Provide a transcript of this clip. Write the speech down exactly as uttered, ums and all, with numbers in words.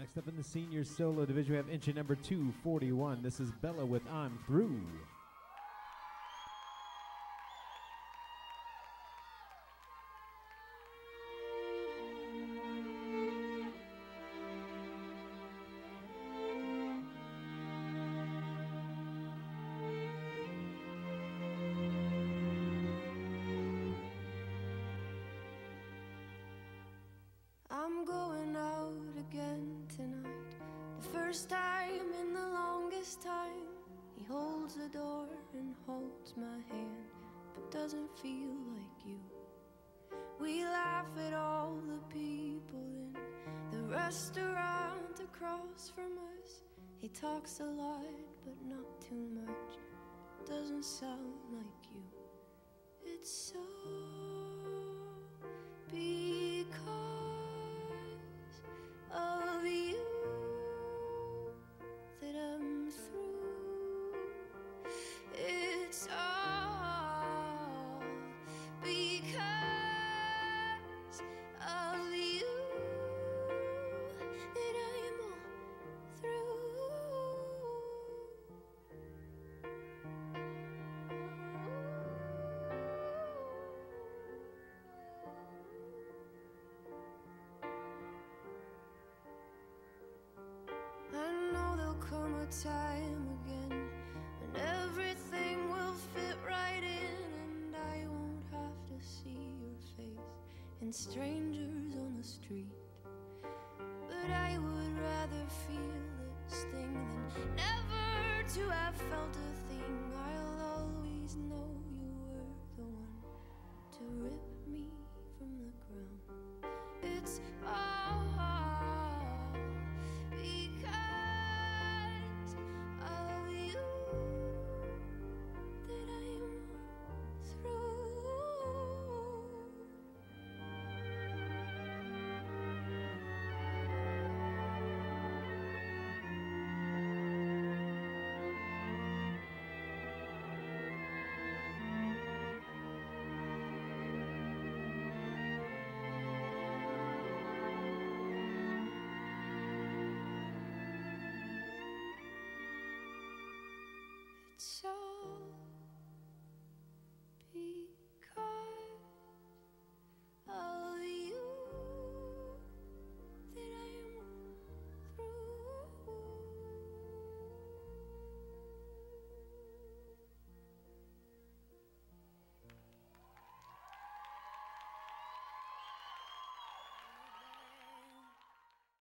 Next up in the senior solo division, we have entry number two forty-one. This is Bella with I'm Through. I'm going out again tonight, the first time in the longest time. He holds the door and holds my hand, but doesn't feel like you. We laugh at all the people in the restaurant across from us. He talks a lot, but not too much. Doesn't sound like you. It's so because of you that I'm through. It's all because of you that I'm all through. I know there'll come a time again when everything will fit right in, and I won't have to see your face and strangers on the street. But I would rather feel this thing than never to have felt a thing. I'll always know you were the one to rip me from the ground. It's all because of you that I'm through. It's so